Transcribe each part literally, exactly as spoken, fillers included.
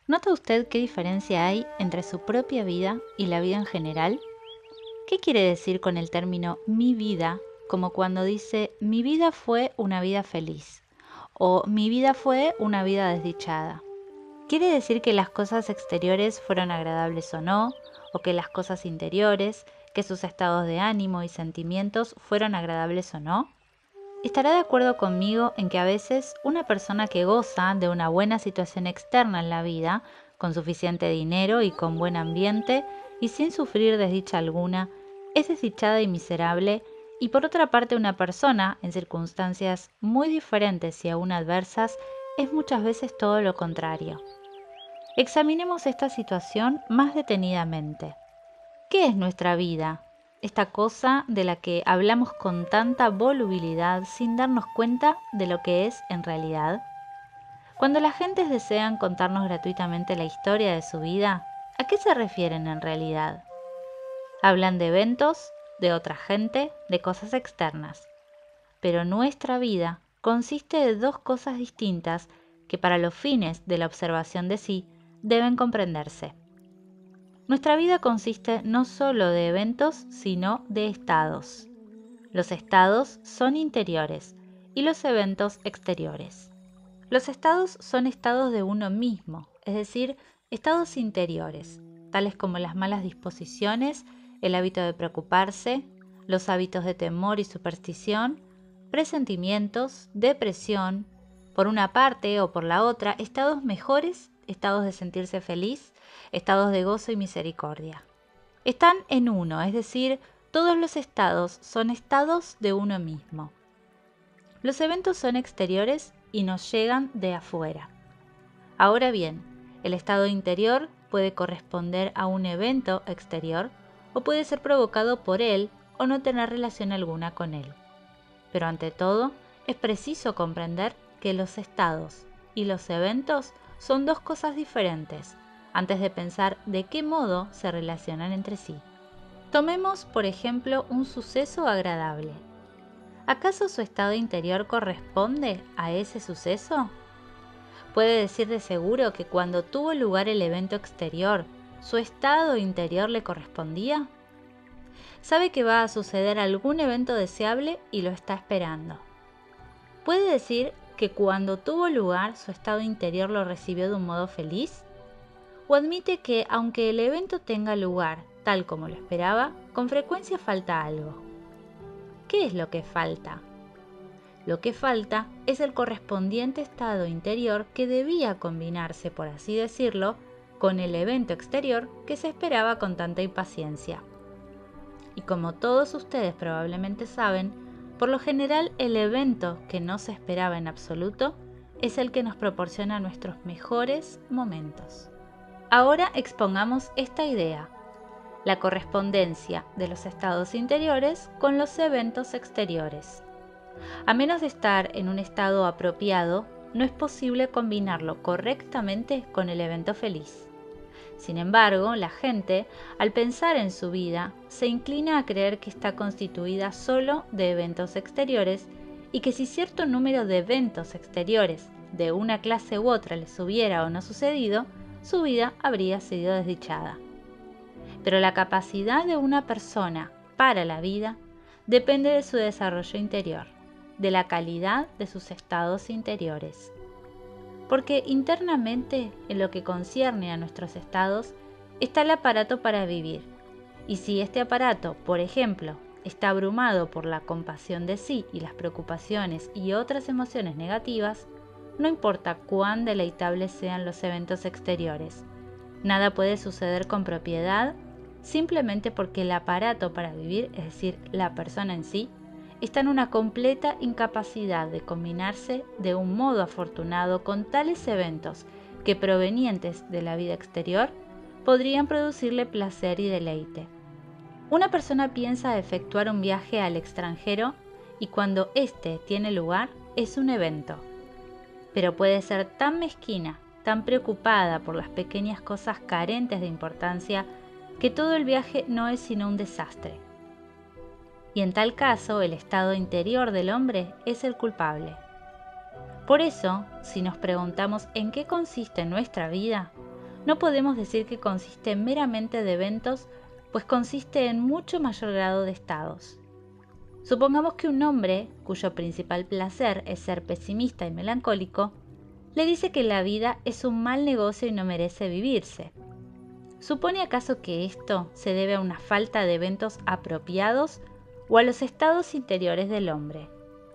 ¿Nota usted qué diferencia hay entre su propia vida y la vida en general? ¿Qué quiere decir con el término mi vida? Como cuando dice mi vida fue una vida feliz o mi vida fue una vida desdichada. ¿Quiere decir que las cosas exteriores fueron agradables o no? ¿O que las cosas interiores, que sus estados de ánimo y sentimientos fueron agradables o no? Estará de acuerdo conmigo en que a veces una persona que goza de una buena situación externa en la vida, con suficiente dinero y con buen ambiente, y sin sufrir desdicha alguna, es desdichada y miserable, y por otra parte una persona, en circunstancias muy diferentes y aún adversas, es muchas veces todo lo contrario. Examinemos esta situación más detenidamente. ¿Qué es nuestra vida? Esta cosa de la que hablamos con tanta volubilidad sin darnos cuenta de lo que es en realidad. Cuando las gentes desean contarnos gratuitamente la historia de su vida, ¿a qué se refieren en realidad? Hablan de eventos, de otra gente, de cosas externas. Pero nuestra vida consiste de dos cosas distintas que para los fines de la observación de sí deben comprenderse. Nuestra vida consiste no solo de eventos, sino de estados. Los estados son interiores y los eventos exteriores. Los estados son estados de uno mismo, es decir, estados interiores, tales como las malas disposiciones, el hábito de preocuparse, los hábitos de temor y superstición, presentimientos, depresión, por una parte o por la otra, estados mejores, estados de sentirse feliz, estados de gozo y misericordia. Están en uno, es decir, todos los estados son estados de uno mismo. Los eventos son exteriores y nos llegan de afuera. Ahora bien, el estado interior puede corresponder a un evento exterior o puede ser provocado por él o no tener relación alguna con él. Pero ante todo, es preciso comprender que los estados y los eventos son dos cosas diferentes, antes de pensar de qué modo se relacionan entre sí. Tomemos, por ejemplo, un suceso agradable. ¿Acaso su estado interior corresponde a ese suceso? ¿Puede decir de seguro que cuando tuvo lugar el evento exterior, su estado interior le correspondía? Sabe que va a suceder algún evento deseable y lo está esperando. ¿Puede decir que cuando tuvo lugar su estado interior lo recibió de un modo feliz? ¿O admite que aunque el evento tenga lugar tal como lo esperaba, con frecuencia falta algo? ¿Qué es lo que falta? Lo que falta es el correspondiente estado interior que debía combinarse, por así decirlo, con el evento exterior que se esperaba con tanta impaciencia. Y como todos ustedes probablemente saben, por lo general el evento que no se esperaba en absoluto es el que nos proporciona nuestros mejores momentos. Ahora expongamos esta idea, la correspondencia de los estados interiores con los eventos exteriores. A menos de estar en un estado apropiado, no es posible combinarlo correctamente con el evento feliz. Sin embargo, la gente, al pensar en su vida, se inclina a creer que está constituida solo de eventos exteriores y que si cierto número de eventos exteriores de una clase u otra les hubiera o no sucedido, su vida habría sido desdichada. Pero la capacidad de una persona para la vida depende de su desarrollo interior, de la calidad de sus estados interiores. Porque internamente, en lo que concierne a nuestros estados, está el aparato para vivir. Y si este aparato, por ejemplo, está abrumado por la compasión de sí y las preocupaciones y otras emociones negativas, no importa cuán deleitables sean los eventos exteriores, nada puede suceder con propiedad simplemente porque el aparato para vivir, es decir, la persona en sí, está en una completa incapacidad de combinarse de un modo afortunado con tales eventos que, provenientes de la vida exterior, podrían producirle placer y deleite. Una persona piensa efectuar un viaje al extranjero y cuando éste tiene lugar es un evento. Pero puede ser tan mezquina, tan preocupada por las pequeñas cosas carentes de importancia, que todo el viaje no es sino un desastre. Y en tal caso, el estado interior del hombre es el culpable. Por eso, si nos preguntamos en qué consiste nuestra vida, no podemos decir que consiste meramente de eventos, pues consiste en mucho mayor grado de estados. Supongamos que un hombre, cuyo principal placer es ser pesimista y melancólico, le dice que la vida es un mal negocio y no merece vivirse. ¿Supone acaso que esto se debe a una falta de eventos apropiados o a los estados interiores del hombre?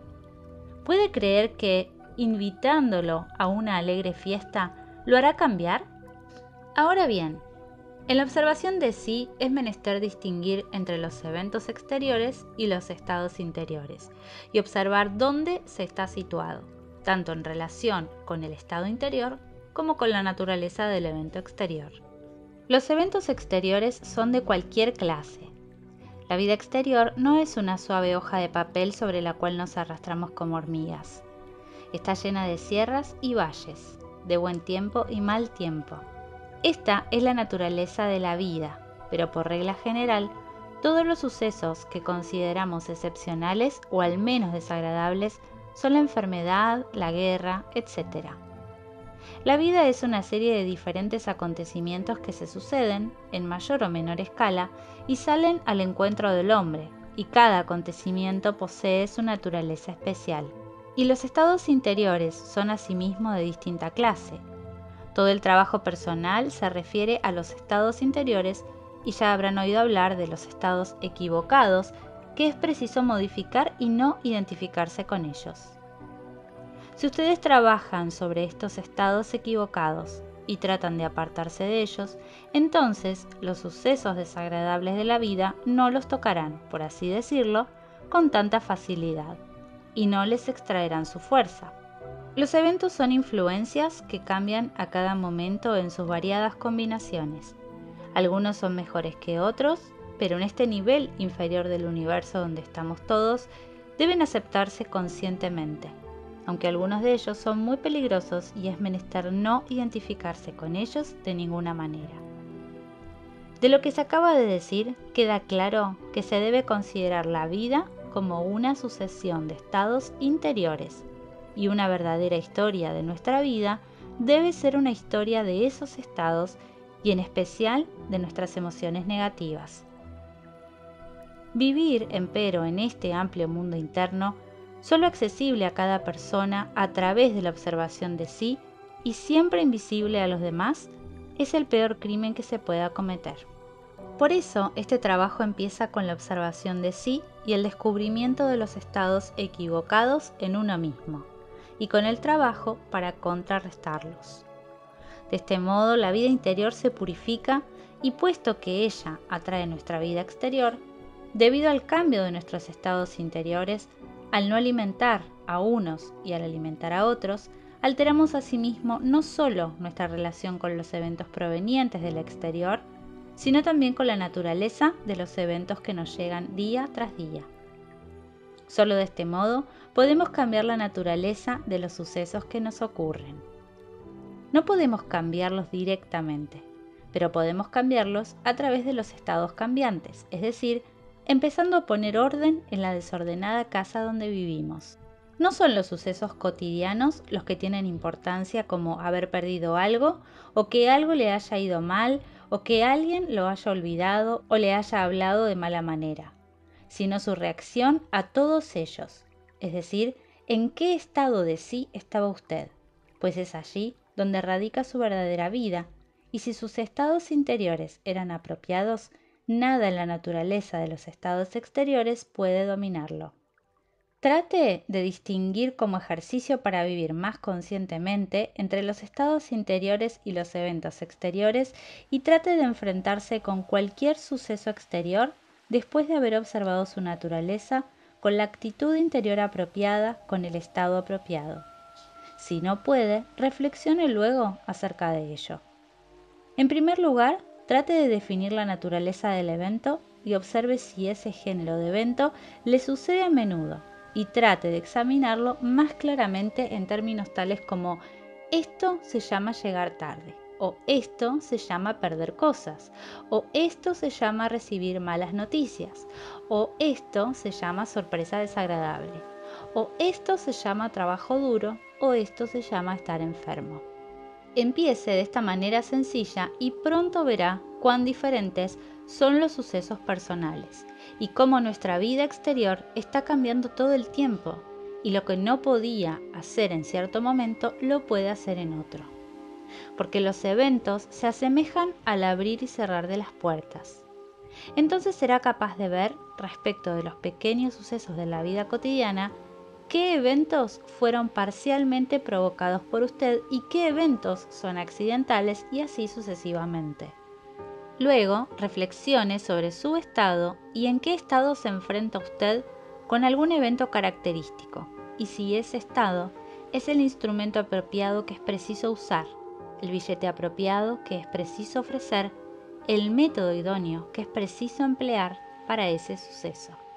¿Puede creer que, invitándolo a una alegre fiesta, lo hará cambiar? Ahora bien, en la observación de sí es menester distinguir entre los eventos exteriores y los estados interiores y observar dónde se está situado, tanto en relación con el estado interior como con la naturaleza del evento exterior. Los eventos exteriores son de cualquier clase. La vida exterior no es una suave hoja de papel sobre la cual nos arrastramos como hormigas. Está llena de sierras y valles, de buen tiempo y mal tiempo. Esta es la naturaleza de la vida, pero por regla general, todos los sucesos que consideramos excepcionales o al menos desagradables son la enfermedad, la guerra, etcétera. La vida es una serie de diferentes acontecimientos que se suceden, en mayor o menor escala, y salen al encuentro del hombre, y cada acontecimiento posee su naturaleza especial. Y los estados interiores son asimismo de distinta clase. Todo el trabajo personal se refiere a los estados interiores y ya habrán oído hablar de los estados equivocados, que es preciso modificar y no identificarse con ellos. Si ustedes trabajan sobre estos estados equivocados y tratan de apartarse de ellos, entonces los sucesos desagradables de la vida no los tocarán, por así decirlo, con tanta facilidad, y no les extraerán su fuerza. Los eventos son influencias que cambian a cada momento en sus variadas combinaciones. Algunos son mejores que otros, pero en este nivel inferior del universo donde estamos todos, deben aceptarse conscientemente, aunque algunos de ellos son muy peligrosos y es menester no identificarse con ellos de ninguna manera. De lo que se acaba de decir, queda claro que se debe considerar la vida como una sucesión de estados interiores, y una verdadera historia de nuestra vida debe ser una historia de esos estados y en especial de nuestras emociones negativas. Vivir, empero, en este amplio mundo interno, solo accesible a cada persona a través de la observación de sí y siempre invisible a los demás, es el peor crimen que se pueda cometer. Por eso, este trabajo empieza con la observación de sí y el descubrimiento de los estados equivocados en uno mismo, y con el trabajo para contrarrestarlos. De este modo, la vida interior se purifica y puesto que ella atrae nuestra vida exterior, debido al cambio de nuestros estados interiores, al no alimentar a unos y al alimentar a otros, alteramos asimismo no solo nuestra relación con los eventos provenientes del exterior, sino también con la naturaleza de los eventos que nos llegan día tras día. Solo de este modo podemos cambiar la naturaleza de los sucesos que nos ocurren. No podemos cambiarlos directamente, pero podemos cambiarlos a través de los estados cambiantes, es decir, empezando a poner orden en la desordenada casa donde vivimos. No son los sucesos cotidianos los que tienen importancia, como haber perdido algo, o que algo le haya ido mal, o que alguien lo haya olvidado o le haya hablado de mala manera, sino su reacción a todos ellos, es decir, en qué estado de sí estaba usted, pues es allí donde radica su verdadera vida, y si sus estados interiores eran apropiados, nada en la naturaleza de los estados exteriores puede dominarlo. Trate de distinguir como ejercicio para vivir más conscientemente entre los estados interiores y los eventos exteriores y trate de enfrentarse con cualquier suceso exterior después de haber observado su naturaleza con la actitud interior apropiada, con el estado apropiado. Si no puede, reflexione luego acerca de ello. En primer lugar, trate de definir la naturaleza del evento y observe si ese género de evento le sucede a menudo y trate de examinarlo más claramente en términos tales como esto se llama llegar tarde, o esto se llama perder cosas, o esto se llama recibir malas noticias, o esto se llama sorpresa desagradable, o esto se llama trabajo duro, o esto se llama estar enfermo. Empiece de esta manera sencilla y pronto verá cuán diferentes son los sucesos personales y cómo nuestra vida exterior está cambiando todo el tiempo y lo que no podía hacer en cierto momento lo puede hacer en otro. Porque los eventos se asemejan al abrir y cerrar de las puertas. Entonces será capaz de ver, respecto de los pequeños sucesos de la vida cotidiana, qué eventos fueron parcialmente provocados por usted y qué eventos son accidentales y así sucesivamente. Luego, reflexione sobre su estado y en qué estado se enfrenta usted con algún evento característico y si ese estado es el instrumento apropiado que es preciso usar, el billete apropiado que es preciso ofrecer, el método idóneo que es preciso emplear para ese suceso.